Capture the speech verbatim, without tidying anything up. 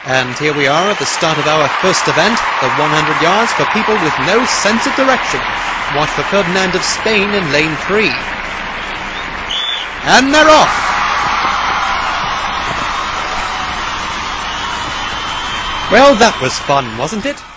And here we are at the start of our first event, the one hundred yards for people with no sense of direction. Watch for Ferdinand of Spain in lane three. And they're off! Well, that was fun, wasn't it?